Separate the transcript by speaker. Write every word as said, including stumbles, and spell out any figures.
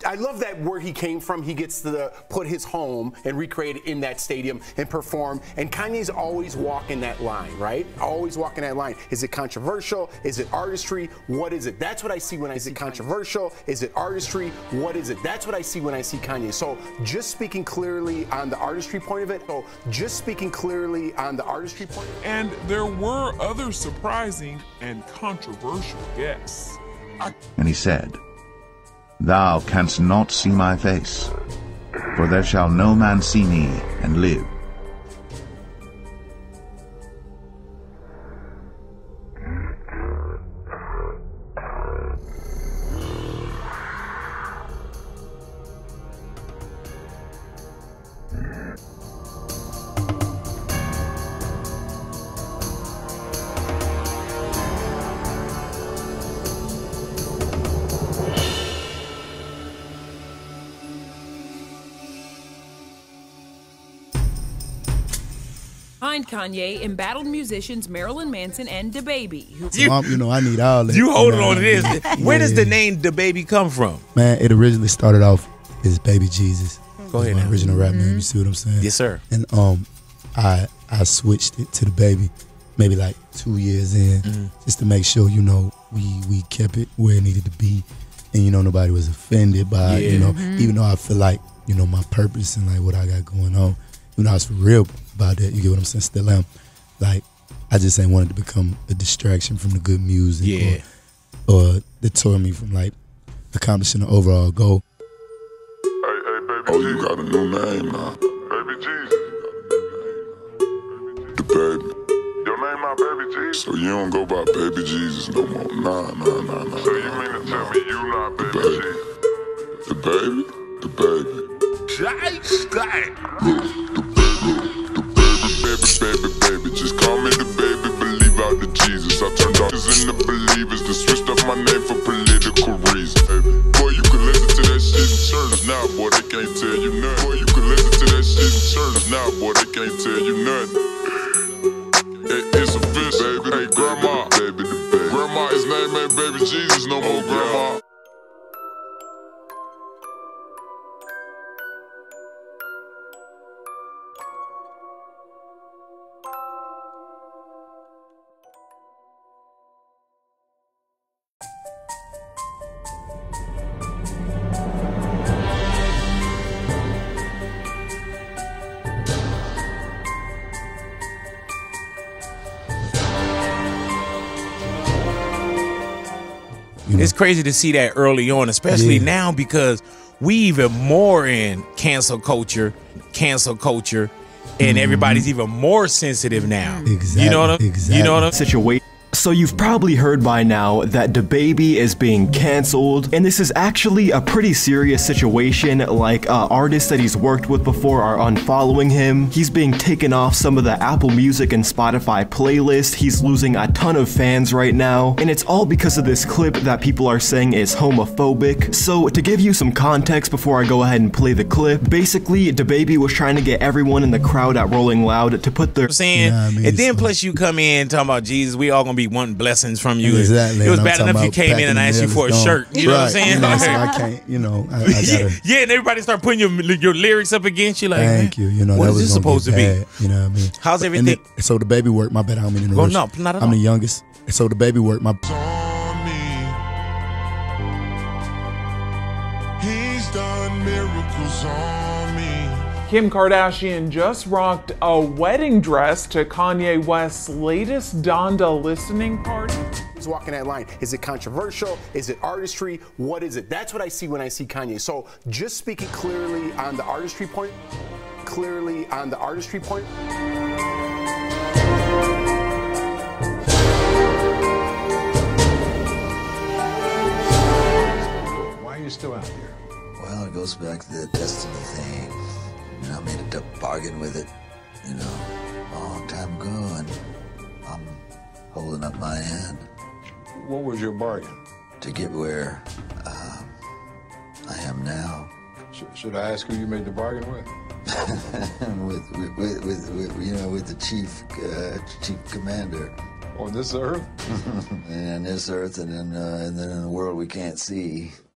Speaker 1: I love that where he came from, he gets to put his home and recreate it in that stadium and perform. And Kanye's always walking that line, right? Always walking that line. Is it controversial? Is it artistry? What is it? That's what I see when I see controversial. Is it artistry? What is it? That's what I see when I see Kanye. So just speaking clearly on the artistry point of it. So just speaking clearly on the artistry point.
Speaker 2: And there were other surprising and controversial guests. I
Speaker 3: And he said, Thou canst not see my face, for there shall no man see me and live.
Speaker 4: Behind Kanye, embattled musicians Marilyn Manson and DaBaby. Who
Speaker 5: You, so you know, I need all that.
Speaker 6: You holding
Speaker 5: you know,
Speaker 6: on to this. Where
Speaker 5: yeah.
Speaker 6: does the name DaBaby come from?
Speaker 5: Man, it originally started off as Baby Jesus.
Speaker 6: Go ahead
Speaker 5: my
Speaker 6: now.
Speaker 5: original rap name, you see what I'm saying?
Speaker 6: Yes, sir.
Speaker 5: And um, I I switched it to DaBaby maybe like two years in, mm-hmm. just to make sure, you know, we we kept it where it needed to be, and you know nobody was offended by it,
Speaker 6: Yeah.
Speaker 5: you know,
Speaker 4: Mm-hmm.
Speaker 5: even though I feel like, you know, my purpose and like what I got going on, you know, I was for real about that. You get what I'm saying? Still am. Like, I just ain't wanted to become a distraction from the good music,
Speaker 6: Yeah.
Speaker 5: or, or deter me from like accomplishing the overall goal.
Speaker 2: Hey, hey, baby
Speaker 7: Oh,
Speaker 2: Jesus.
Speaker 7: you got a new name now.
Speaker 2: Baby Jesus.
Speaker 7: The baby.
Speaker 2: Your name my baby Jesus?
Speaker 7: So you don't go by Baby Jesus no more. Nah, nah, nah, nah.
Speaker 2: So you mean to tell me you not baby
Speaker 7: baby.
Speaker 2: Jesus?
Speaker 7: The baby? The baby.
Speaker 2: Jice, guy.
Speaker 7: The baby, baby, baby. Just call me the baby, believe out the Jesus. I turned doctors into believers, then switched up my name for political reasons. Baby. Boy, you can listen to that shit in church now, boy, they can't tell you nothing. Boy, you can listen to that shit in church now, boy, they can't tell you nothing. It, it's a fish, baby. Hey, grandma, baby, the baby. Grandma, his name ain't Baby Jesus no more, grandma.
Speaker 6: It's crazy to see that early on, especially
Speaker 5: Yeah.
Speaker 6: now, because we even more in cancel culture, cancel culture, and
Speaker 5: Mm-hmm.
Speaker 6: everybody's even more sensitive now.
Speaker 5: Exactly.
Speaker 6: You know what I'm
Speaker 5: Exactly.
Speaker 6: You know what I'm
Speaker 8: Situation. So you've probably heard by now that DaBaby is being canceled, and this is actually a pretty serious situation. Like uh, artists that he's worked with before are unfollowing him. He's being taken off some of the Apple Music and Spotify playlist. He's losing a ton of fans right now, and it's all because of this clip that people are saying is homophobic. So to give you some context before I go ahead and play the clip, basically DaBaby was trying to get everyone in the crowd at Rolling Loud to put their
Speaker 6: saying?
Speaker 5: Yeah, I mean,
Speaker 6: and then
Speaker 5: so-
Speaker 6: plus you come in talking about Jesus, we all gonna be wanting blessings from you.
Speaker 5: Exactly.
Speaker 6: It was
Speaker 5: And I'm
Speaker 6: bad
Speaker 5: talking
Speaker 6: enough you
Speaker 5: about
Speaker 6: came in and I asked you for a
Speaker 5: packing the
Speaker 6: shirt. You know what I'm
Speaker 5: Right.
Speaker 6: saying?
Speaker 5: You know, so I can't, you know, I, I gotta.
Speaker 6: yeah, yeah, and everybody start putting your your lyrics up against you like,
Speaker 5: Thank
Speaker 6: man,
Speaker 5: you. You know,
Speaker 6: what
Speaker 5: that
Speaker 6: is
Speaker 5: was
Speaker 6: this
Speaker 5: gonna
Speaker 6: supposed
Speaker 5: get
Speaker 6: to be?
Speaker 5: bad, you know what I mean?
Speaker 6: How's
Speaker 5: And
Speaker 6: everything?
Speaker 5: then- so the baby work, my bad, I don't mean to
Speaker 6: Well,
Speaker 5: interrupt.
Speaker 6: no, not at
Speaker 5: I'm
Speaker 6: all.
Speaker 5: the youngest. So the baby work, my
Speaker 2: On me. He's done miracles on me.
Speaker 9: Kim Kardashian just rocked a wedding dress to Kanye West's latest Donda listening party.
Speaker 1: He's walking that line. Is it controversial? Is it artistry? What is it? That's what I see when I see Kanye. So just speaking clearly on the artistry point, clearly on the artistry point.
Speaker 10: Why are you still out here?
Speaker 11: Well, it goes back to the destiny thing. You know, I made a bargain with it, you know, a long time ago, and I'm holding up my end
Speaker 10: What was your bargain?
Speaker 11: to get where um, I am now.
Speaker 10: Sh- should I ask who you made the bargain with?
Speaker 11: with, with, with, with, with, you know, with the chief, uh, chief commander.
Speaker 10: On this earth?
Speaker 11: And this earth, and then, uh, and then in the world we can't see.